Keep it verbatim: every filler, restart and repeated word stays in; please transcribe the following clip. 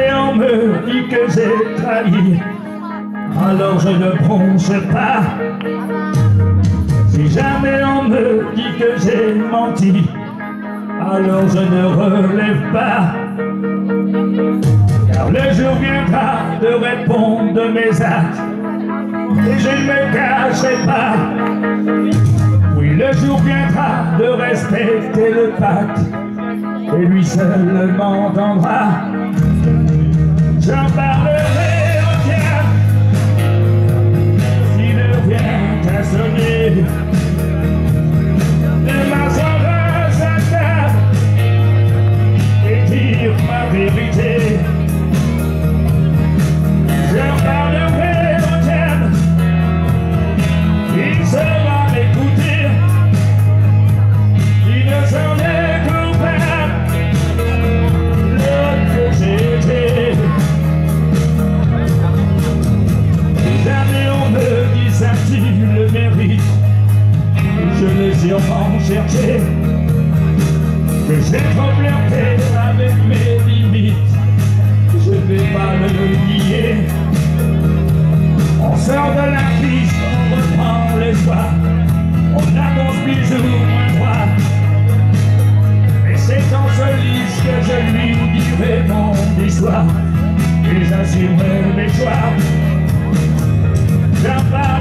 jamais on me dit que j'ai trahi, alors je ne bronche pas. Si jamais on me dit que j'ai menti, alors je ne relève pas. Car le jour viendra de répondre de mes actes, et je ne me cacherai pas. Oui, le jour viendra de respecter le pacte, et lui seul m'entendra. J'en parlerai au diable s'il vient à sonner. De m'asseoir à sa table et dire ma vérité. J'en parlerai au diable, il saura m'écouter. Il ne s'en est coupable, l'homme que j'ai été. Jamais on me dit ça, tu le mérites. Je l'ai sûrement cherché, que j'ai trop flirté avec mes limites. Je ne vais pas le nier. On sort de la crise, on reprend l'espoir, on avance plus ou moins droit. Et c'est en soliste que je lui dirai mon histoire, et j'assumerai mes choix. J'en parle